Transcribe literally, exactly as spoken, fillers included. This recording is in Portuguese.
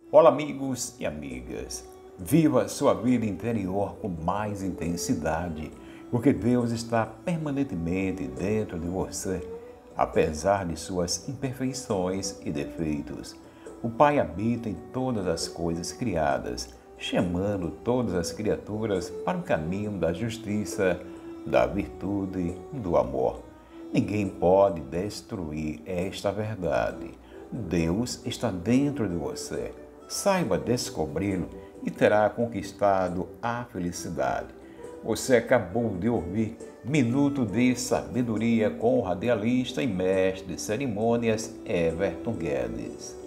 Olá, amigos e amigas. Viva sua vida interior com mais intensidade, porque Deus está permanentemente dentro de você, apesar de suas imperfeições e defeitos. O Pai habita em todas as coisas criadas, chamando todas as criaturas para o caminho da justiça, da virtude, do amor. Ninguém pode destruir esta verdade. Deus está dentro de você. Saiba descobri-lo e terá conquistado a felicidade. Você acabou de ouvir Minuto de Sabedoria com o radialista e mestre de cerimônias Everton Guedes.